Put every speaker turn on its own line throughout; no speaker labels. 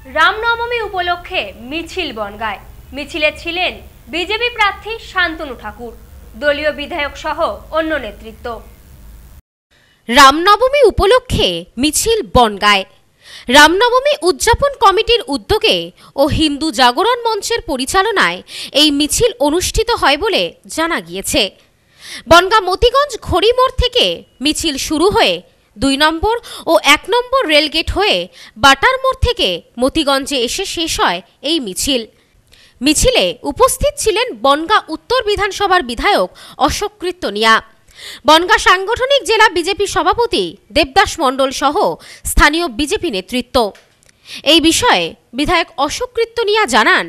রামনবমী উপলক্ষে মিছিল বনগাঁয়। মিছিলে ছিলেন বিজেপি প্রার্থী শান্তনু ঠাকুর, দলীয় বিধায়ক সহ অন্য নেতৃত্ব।
রামনবমী উপলক্ষে মিছিল বনগাঁয়। রামনবমী উদযাপন কমিটির উদ্যোগে ও হিন্দু জাগরণ মঞ্চের পরিচালনায় এই মিছিল অনুষ্ঠিত হয় বলে জানা গিয়েছে। বনগাঁ মতিগঞ্জ ঘড়িমোড় থেকে মিছিল শুরু হয়ে 2 নম্বর ও 1 নম্বর রেলগেট হয়ে বাটার মোড় থেকে মতিগঞ্জে এসে শেষ হয় এই মিছিল। মিছিলে উপস্থিত ছিলেন বনগাঁ উত্তর বিধানসভার বিধায়ক অশোক কীর্তনিয়া, বনগাঁ সাংগঠনিক জেলা বিজেপি সভাপতি দেবদাস মণ্ডল সহ স্থানীয় বিজেপি নেতৃত্ব। এই বিষয়ে বিধায়ক অশোক কীর্তনিয়া জানান,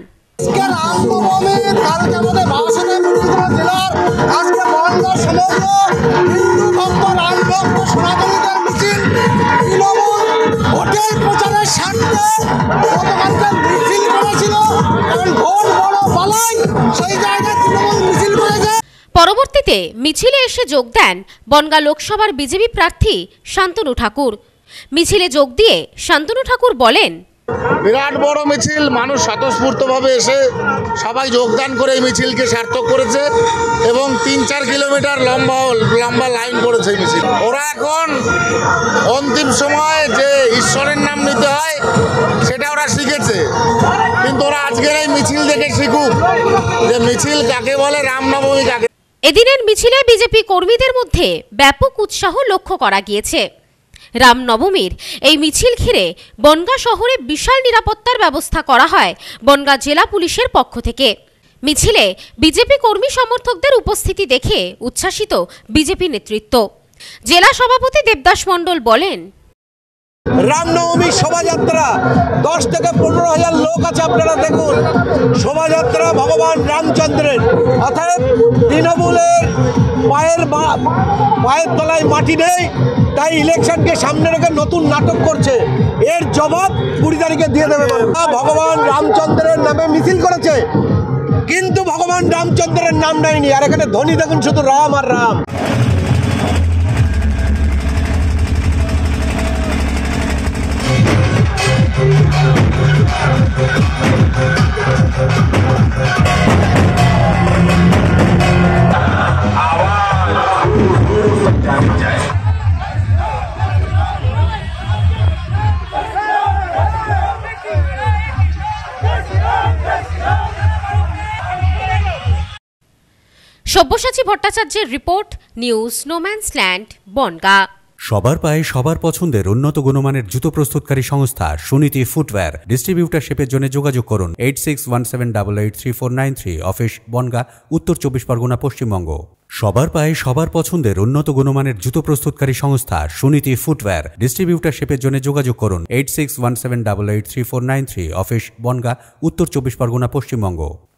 পরবর্তীতে মিছিলে এসে যোগ দেন বনগাঁ লোকসভার বিজেপি প্রার্থী শান্তনু ঠাকুর। মিছিলে যোগ দিয়ে শান্তনু ঠাকুর বলেন,
বিরাট বড় মিছিল, মানুষ স্বতঃস্ফূর্তভাবে এসে সবাই যোগদান করে এই মিছিলকে সার্থক করেছে এবং 3-4 কিলোমিটার লম্বা লাইন করেছে এই মিছিল। ওরা এখন অন্তিম সময়ে যে ঈশ্বরের নাম নিতে হয় সেটা ওরা শিখেছে, কিন্তু ওরা আজকের এই মিছিল দেখে শিখুক যে মিছিল কাকে বলে, রামনবমী কাকে।
এদিনের মিছিলে বিজেপি কর্মীদের মধ্যে ব্যাপক উৎসাহ লক্ষ্য করা গিয়েছে। রামনবমীর এই মিছিল ঘিরে বনগাঁ শহরে বিশাল নিরাপত্তার ব্যবস্থা করা হয় বনগাঁ জেলা পুলিশের পক্ষ থেকে। মিছিলে বিজেপি কর্মী সমর্থকদের উপস্থিতি দেখে উচ্ছ্বাসিত বিজেপি নেতৃত্ব। জেলা সভাপতি দেবদাস মণ্ডল বলেন,
রামনবমী শোভাযাত্রা 10 থেকে 15,000 লোক আছে। আপনারা দেখুন, শোভাযাত্রা ভগবান রামচন্দ্রের, অর্থাৎ তৃণমূলের পায়ের তলায় মাটি নেই, তাই ইলেকশনকে সামনে রেখে নতুন নাটক করছে। এর জবাব 20 তারিখে দিয়ে দেবে। ভগবান রামচন্দ্রের নামে মিছিল করেছে, কিন্তু ভগবান রামচন্দ্রের নাম নেয়নি। আর এখানে ধ্বনি দেখুন, শুধু রাম আর রাম।
সব্যসাচী ভট্টাচার্যের রিপোর্ট, নিউজ নোম্যান্সল্যান্ড, বনগাঁ।
সবার পায়ে সবার পছন্দের উন্নত গুণমানের জুতো প্রস্তুতকারী সংস্থা সুনীতি ফুটওয়্যার। ডিস্ট্রিবিউটারশিপের জন্য যোগাযোগ করুন 8617883493, অফিস বনগাঁ, উত্তর 24 পরগনা, পশ্চিমবঙ্গ। সবার পায়ে সবার পছন্দের উন্নত গুণমানের জুতো প্রস্তুতকারী সংস্থা সুনীতি ফুটওয়্যার। ডিস্ট্রিবিউটারশিপের জন্য যোগাযোগ করুন 8617883493, অফিস বনগাঁ, উত্তর 24 পরগনা, পশ্চিমবঙ্গ।